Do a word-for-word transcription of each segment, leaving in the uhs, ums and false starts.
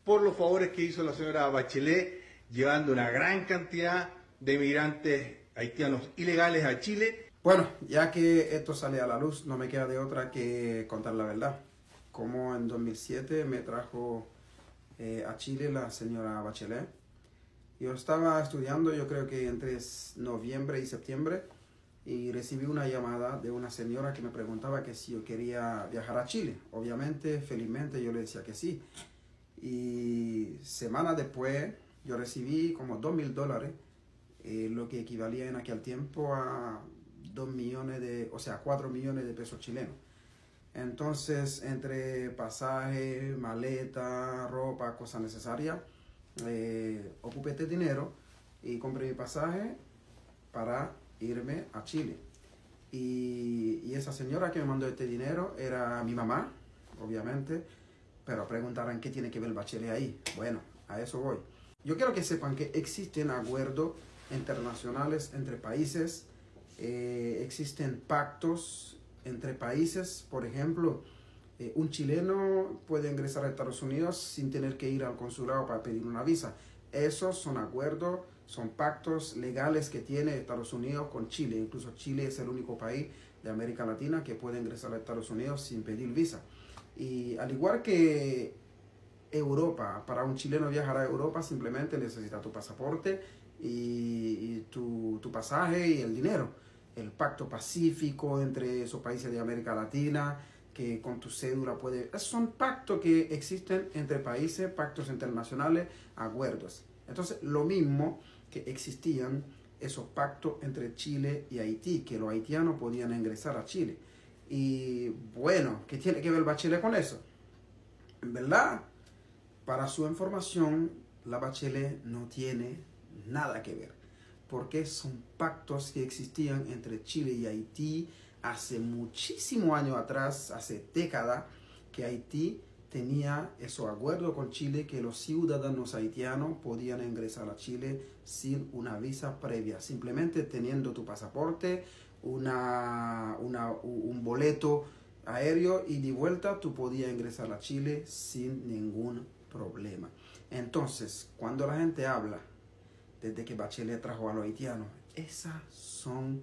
por los favores que hizo la señora Bachelet, llevando una gran cantidad de migrantes haitianos ilegales a Chile. Bueno, ya que esto sale a la luz, no me queda de otra que contar la verdad. Como en dos mil siete me trajo eh, a Chile la señora Bachelet. Yo estaba estudiando, yo creo que entre noviembre y septiembre, y recibí una llamada de una señora que me preguntaba que si yo quería viajar a Chile. Obviamente, felizmente, yo le decía que sí. Y semanas después, yo recibí como dos mil dólares, eh, lo que equivalía en aquel tiempo a dos millones de, o sea, cuatro millones de pesos chilenos. Entonces, entre pasaje, maleta, ropa, cosas necesarias, eh, ocupé este dinero y compré mi pasaje para irme a Chile. Y, y esa señora que me mandó este dinero era mi mamá, obviamente, pero preguntarán qué tiene que ver el Bachelet ahí. Bueno, a eso voy. Yo quiero que sepan que existen acuerdos internacionales entre países, eh, existen pactos entre países. Por ejemplo, eh, un chileno puede ingresar a Estados Unidos sin tener que ir al consulado para pedir una visa. Esos son acuerdos, son pactos legales que tiene Estados Unidos con Chile. Incluso Chile es el único país de América Latina que puede ingresar a Estados Unidos sin pedir visa. Y al igual que Europa, para un chileno viajar a Europa simplemente necesita tu pasaporte y, y tu, tu pasaje y el dinero. El pacto pacífico entre esos países de América Latina, que con tu cédula puede... Son pactos que existen entre países, pactos internacionales, acuerdos. Entonces, lo mismo que existían esos pactos entre Chile y Haití, que los haitianos podían ingresar a Chile. Y bueno, ¿qué tiene que ver Bachelet con eso? En verdad, para su información, la Bachelet no tiene nada que ver, porque son pactos que existían entre Chile y Haití hace muchísimos años atrás, hace décadas, que Haití tenía esos acuerdos con Chile que los ciudadanos haitianos podían ingresar a Chile sin una visa previa, simplemente teniendo tu pasaporte, una, una, un boleto aéreo y de vuelta tú podías ingresar a Chile sin ningún problema. Entonces, cuando la gente habla desde que Bachelet trajo a los haitianos, esas son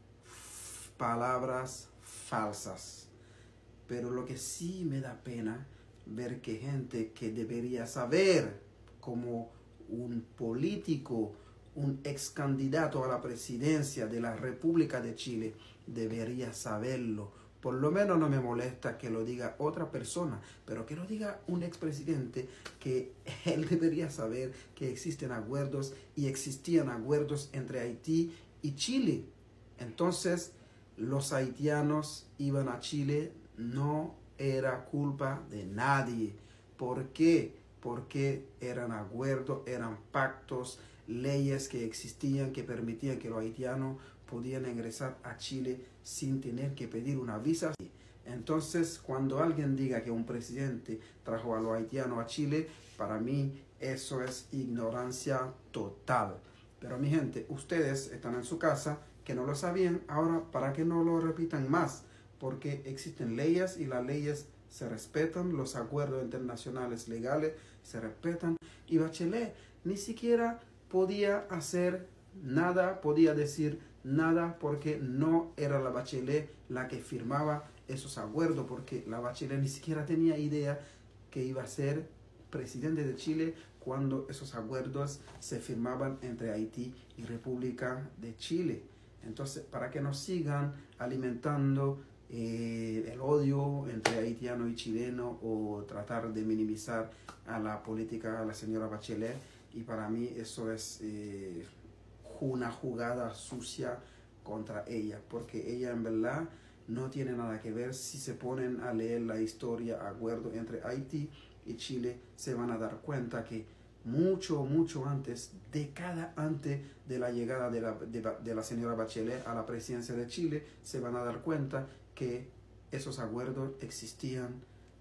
palabras falsas. Pero lo que sí me da pena ver que gente que debería saber, como un político, un ex candidato a la presidencia de la República de Chile, debería saberlo. Por lo menos no me molesta que lo diga otra persona, pero que lo diga un expresidente, que él debería saber que existen acuerdos y existían acuerdos entre Haití y Chile. Entonces, los haitianos iban a Chile, no era culpa de nadie. ¿Por qué? Porque eran acuerdos, eran pactos, leyes que existían que permitían que los haitianos podían ingresar a Chile sin tener que pedir una visa. Entonces, cuando alguien diga que un presidente trajo a los haitianos a Chile, para mí eso es ignorancia total. Pero mi gente, ustedes están en su casa, que no lo sabían, ahora para que no lo repitan más, porque existen leyes y las leyes se respetan, los acuerdos internacionales legales se respetan, y Bachelet ni siquiera podía hacer nada, podía decir nada, porque no era la Bachelet la que firmaba esos acuerdos, porque la Bachelet ni siquiera tenía idea que iba a ser presidente de Chile cuando esos acuerdos se firmaban entre Haití y República de Chile. Entonces, para que nos sigan alimentando eh, el odio entre haitiano y chileno, o tratar de minimizar a la política de la señora Bachelet, y para mí eso es eh, una jugada sucia contra ella, porque ella en verdad no tiene nada que ver. Si se ponen a leer la historia, acuerdo entre Haití y Chile, se van a dar cuenta que mucho, mucho antes, década antes de la llegada de la, de, de la señora Bachelet a la presidencia de Chile, se van a dar cuenta que esos acuerdos existían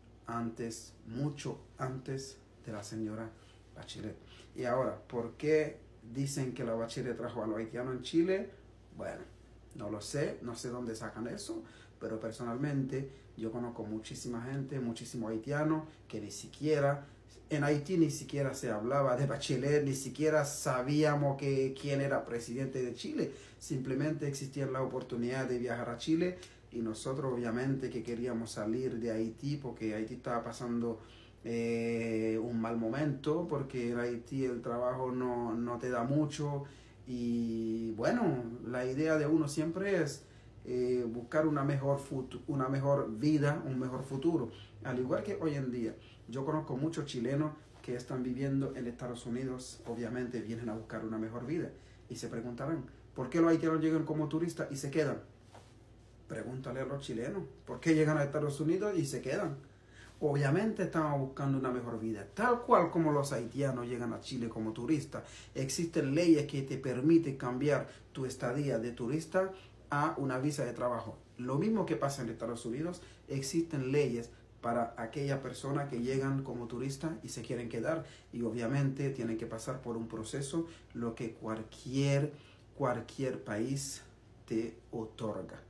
antes, mucho antes de la señora Bachelet. Y ahora, ¿por qué dicen que la Bachelet trajo a los haitianos en Chile? Bueno, no lo sé, no sé dónde sacan eso, pero personalmente yo conozco muchísima gente, muchísimos haitianos que ni siquiera En Haití ni siquiera se hablaba de Bachelet, ni siquiera sabíamos que, quién era presidente de Chile. Simplemente existía la oportunidad de viajar a Chile y nosotros obviamente que queríamos salir de Haití porque Haití estaba pasando eh, un mal momento, porque en Haití el trabajo no, no te da mucho y bueno, la idea de uno siempre es eh, buscar una mejor, una mejor vida, un mejor futuro. Al igual que hoy en día, yo conozco muchos chilenos que están viviendo en Estados Unidos, obviamente vienen a buscar una mejor vida y se preguntarán, ¿por qué los haitianos llegan como turistas y se quedan? Pregúntale a los chilenos, ¿por qué llegan a Estados Unidos y se quedan? Obviamente estamos buscando una mejor vida, tal cual como los haitianos llegan a Chile como turistas. Existen leyes que te permiten cambiar tu estadía de turista a una visa de trabajo. Lo mismo que pasa en Estados Unidos, existen leyes para aquellas personas que llegan como turistas y se quieren quedar, y obviamente tienen que pasar por un proceso lo que cualquier cualquier país te otorga.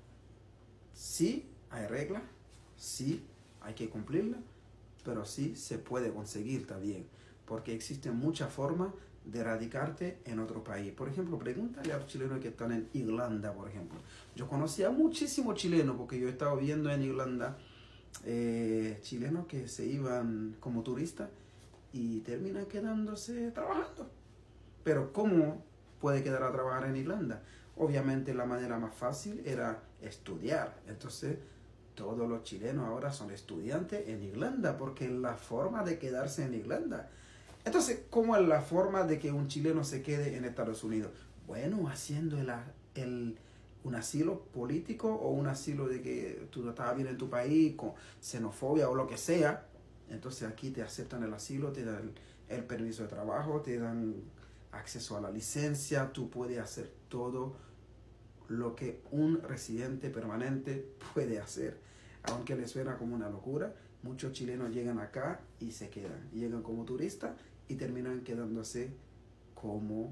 Sí hay reglas, sí hay que cumplirla, pero sí se puede conseguir también, porque existen muchas formas de radicarte en otro país. Por ejemplo, pregúntale a los chilenos que están en Irlanda, por ejemplo. Yo conocía muchísimos chilenos, porque yo he estado viendo en Irlanda eh, chilenos que se iban como turistas y terminan quedándose trabajando. Pero ¿cómo puede quedar a trabajar en Irlanda? Obviamente la manera más fácil era estudiar. Entonces todos los chilenos ahora son estudiantes en Irlanda, porque es la forma de quedarse en Irlanda. Entonces, ¿cómo es la forma de que un chileno se quede en Estados Unidos? Bueno, haciendo el, el, un asilo político o un asilo de que tú no estabas bien en tu país, con xenofobia o lo que sea. Entonces aquí te aceptan el asilo, te dan el, el permiso de trabajo, te dan acceso a la licencia, tú puedes hacer todo lo que un residente permanente puede hacer. Aunque les suena como una locura, muchos chilenos llegan acá y se quedan. Llegan como turistas y terminan quedándose como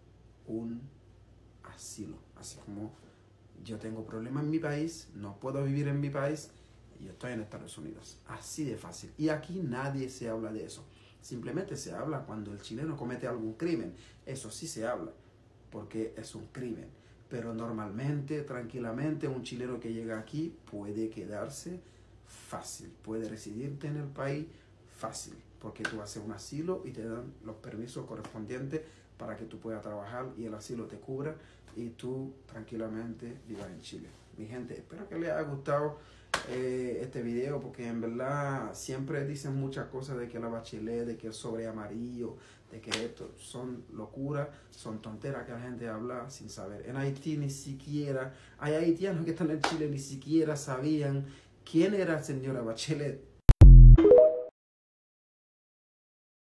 un asilo. Así como yo tengo problemas en mi país, no puedo vivir en mi país y yo estoy en Estados Unidos. Así de fácil. Y aquí nadie se habla de eso. Simplemente se habla cuando el chileno comete algún crimen. Eso sí se habla, porque es un crimen. Pero normalmente, tranquilamente, un chileno que llega aquí puede quedarse fácil. Puede residirte en el país fácil, porque tú haces un asilo y te dan los permisos correspondientes para que tú puedas trabajar y el asilo te cubra y tú tranquilamente vivas en Chile. Mi gente, espero que les haya gustado eh, este video, porque en verdad siempre dicen muchas cosas de que la Bachelet, de que el sobre amarillo, de que esto son locuras, son tonteras que la gente habla sin saber. En Haití ni siquiera, hay haitianos que están en Chile, ni siquiera sabían quién era la señora Bachelet.